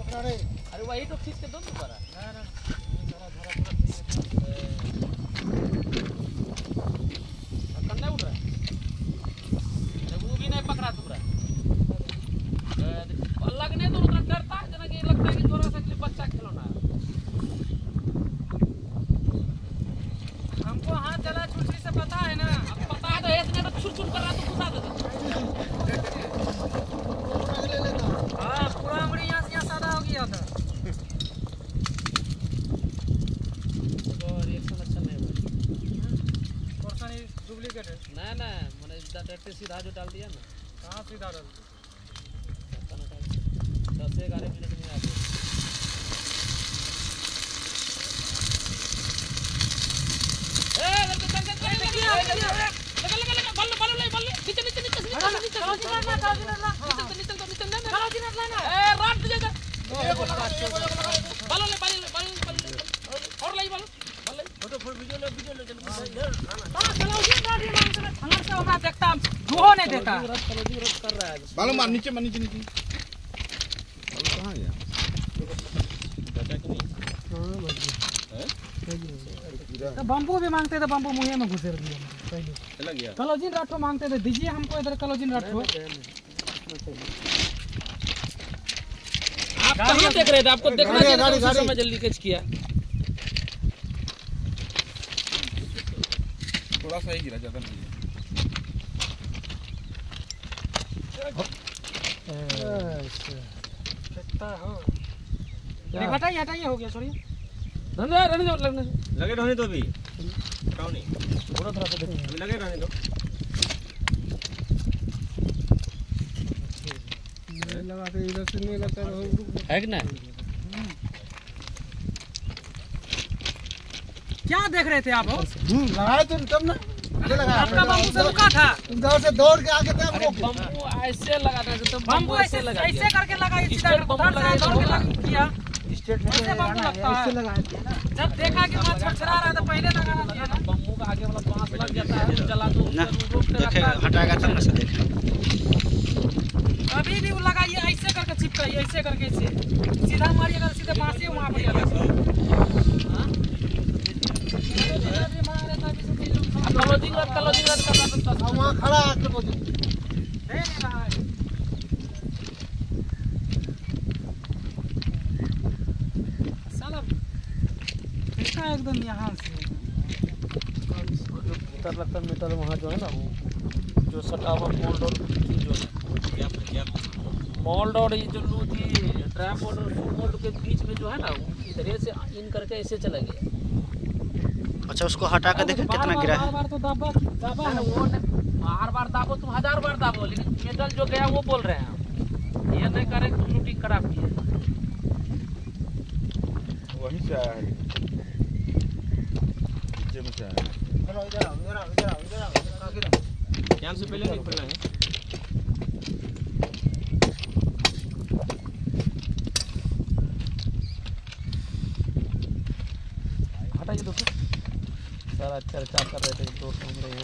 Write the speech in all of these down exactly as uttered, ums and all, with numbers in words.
अरे वही तो खींच के दो दोबारा। नहीं उठ रहा है, वो भी नहीं पकड़ा तुमरा लगने तो उतना डरता है जना कि लगता है कि थोड़ा सा बच्चा खिलौना है। हमको हाथ चला छुटली से पता है ना। अब पता है तो ऐसे तो छुट छुट कर रहा तो घुसा देता। हाँ पूरा अंगड़ी यहाँ से यहाँ सादा हो गया था। रिएक्शन अच्छा नहीं हुआ। पर्सन डुप्लीकेट है ना ना मैंने डायरेक्ट सीधा जो डाल दिया ना। कहाँ सीधा डाल दस से ग्यारह मिनट में आ गए। नहीं देता बालों मार नीचे मार नीचे नीचे कहाँ गया? तो बम्बू भी मांगते थे, बम्बू मुँह में घुसेर दिया पहले। चला गया। कलोजिन राठो मांगते थे, दीजिए हमको इधर कलोजिन राठो। आप कहाँ देख रहे थे? आपको देखना चाहिए था उसी समय जल्दी कैच किया। थोड़ा सा ही गिरा, ज़्यादा नहीं। हटाइए हटाइए हो गया सॉरी। रहने रहने दो लगने लगे रहने दो अभी हटाओ नहीं थोड़ा थोड़ा सा देखो अभी लगे रहने दो लगाते इधर से नहीं लगता है कि ना। क्या देख रहे थे आप? लगाए तुम तब ना आपका बम्बू से रुका था। उधर से दौड़ के आके तब बम्बू ऐसे लगाते हैं तो बम्बू ऐसे लगा ऐसे करके लगा सीधा उधर से दौड़ के लगा किया। स्टेट ऐसे बम्बू लगता है ऐसे लगाया ना। जब देखा कि माछ छड़छड़ा रहा था पहले लगाना चाहिए ना। बम्बू का आगे वाला बांस लग जाता है तो चला तो देखे हटाएगा तब ना से देखे अभी भी वो लगाइए ऐसे करके चिपकाइए ऐसे करके ऐसे सीधा मारिएगा सीधे बांसे वहां पर लगा। कलोजिंग रट कलोजिंग रट कर रहा था वहाँ खड़ा है तो दे नहीं रहा है। साला इसका एकदम यहाँ से मीटर लगता मीटर वहाँ जो है ना वो जो सटा हुआ मोल्ड और जो है मोल्ड और ये जो लूथी ड्रैम और मोल्ड के बीच में जो है ना इधर से इन करके ऐसे चला गया। अच्छा उसको हटा कर देखें कितना गिरा है। बार बार तो दाबा दाबा है वो बार बार दाबो तुम हजार बार दाबो लेकिन मेटल जो गया वो बोल रहे हैं हम ये नहीं करे तुम लूटिंग खराब किए वहीं से आया है नीचे में से आया है। चलो इधर आओ इधर आओ इधर आओ इधर आओ इधर आओ यहाँ से पहले नहीं खुला है हटाइए दोस्तों सारा चर्चा कर रहे थे दोस्त घूम रहे हैं।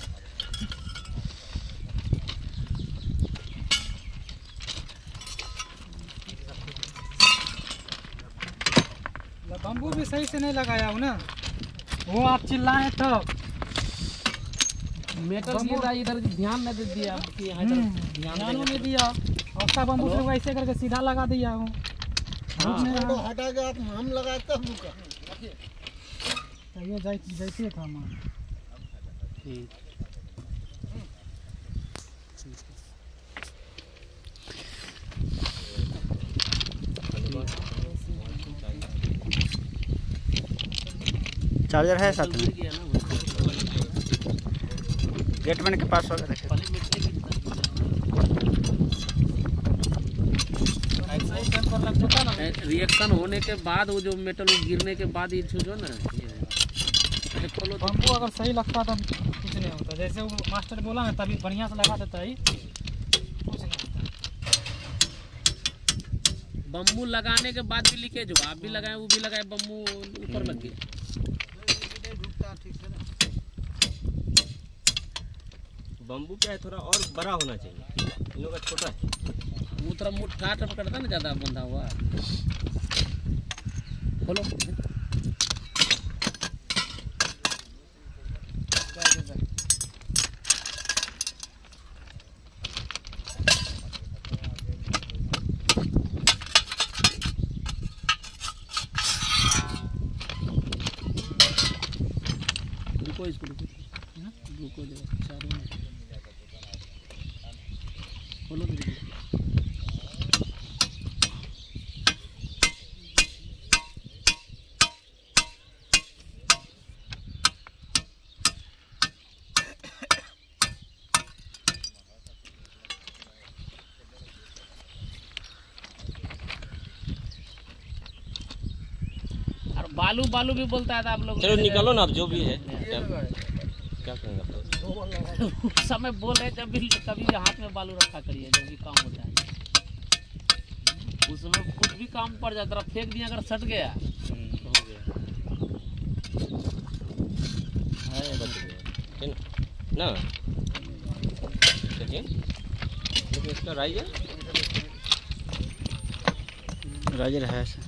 बम्बू भी सही से नहीं लगाया हूँ ना वो आप चिल्लाए तब मेटल गिर रहा है इधर ध्यान नहीं दे दिया कि यहाँ इधर ध्यान नहीं दिया और सब बम्बू से ऐसे करके सीधा लगा दिया हूँ। हटा के आप हम लगाए तब रुका ये जैसे था मां ठीक चार्जर है साथ में गेटमैन के पास होगा देखे रिएक्शन होने के बाद वो जो मेटल गिरने के बाद ये जो ना बम्बू अगर सही लगता तो कुछ नहीं होता। जैसे वो मास्टर बोला ना तभी बढ़िया से लगा देता ही कुछ नहीं होता। बम्बू लगाने के बाद भी लीकेज हुआ आप भी लगाए वो भी लगाए बम्बू ऊपर लग गया। बम्बू क्या है थोड़ा और बड़ा होना चाहिए इन लोग का छोटा है वो तरह मुट्ठा टप करता ना ज़्यादा बंधा हुआ। खोलो ग्लूकोज ग्लूकोज चारों में खोलो दीदी। बालू बालू भी बोलता है आप लोग। चलो निकालो ना, अब जो भी है क्या करेंगे। समय बोल रहे जब भी कभी हाथ में बालू रखा करिए, जब भी काम होता है उसमें कुछ भी काम पड़ जाता है, फेंक दिया अगर सट गया तो हो गया है ना। देखिए लेकिन इसका राइजर राइजर है है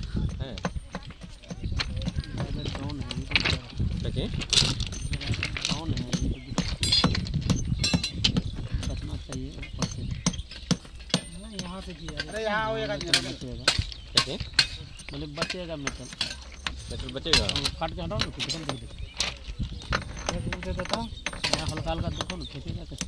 देखिए डाउन है, बचना चाहिए ऊपर से। यहाँ से किया अरे यहाँ होएगा बचेगा, देखिए मतलब बचेगा मेटल मेटल बचेगा। काट के हटाओ ना, कुछ दे देता यहाँ हल्का हल्का देखो ना, फेंकेगा कैसे।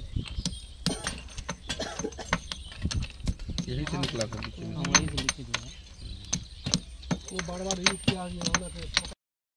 यही से निकला था। वही से लिखे दिया वो बार बार यूज किया।